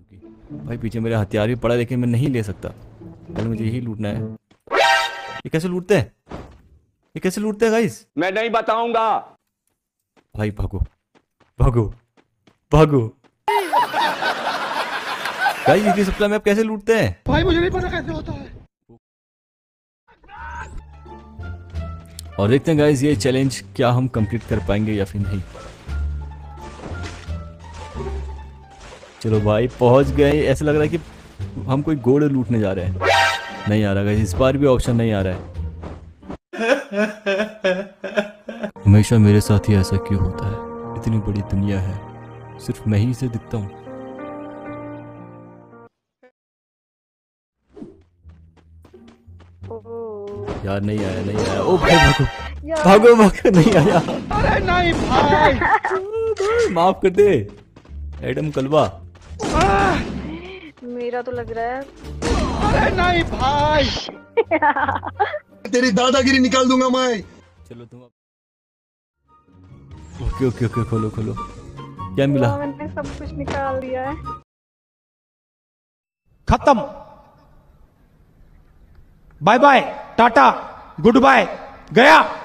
होगी। भाई पीछे मेरे हथियार भी पड़ा है, लेकिन मैं नहीं ले सकता। पहले मुझे यही लूटना है। ये कैसे लूटते हैं? ये कैसे लूटते हैं गाइस? मैं नहीं बताऊंगा। भाई भागो भागो भागो। गाइस ये सप्लाई मैप कैसे लूटते हैं? भाई मुझे नहीं पता कैसे होता है। और देखते हैं गाइस ये चैलेंज क्या हम कंप्लीट कर पाएंगे या फिर नहीं। चलो भाई पहुंच गए। ऐसा लग रहा है कि हम कोई गोल्ड लूटने जा रहे हैं। नहीं आ रहा गाइस, इस बार भी ऑप्शन नहीं आ रहा है। हमेशा मेरे साथ ही ऐसा क्यों होता है? इतनी बड़ी दुनिया है, सिर्फ मैं ही इसे दिखता हूँ। यार नहीं आया, नहीं आया। ओ भाई भागो भागो भागो, नहीं आया। अरे नहीं भाई। माफ कर दे एडम कलवा। मेरा तो लग रहा है। अरे नहीं भाई। तेरी दादागिरी निकाल दूंगा मैं। चलो तुम ओके ओके ओके, खोलो खोलो। क्या मिला? मैंने सब कुछ निकाल दिया है। खत्म। Bye bye tata good bye गया।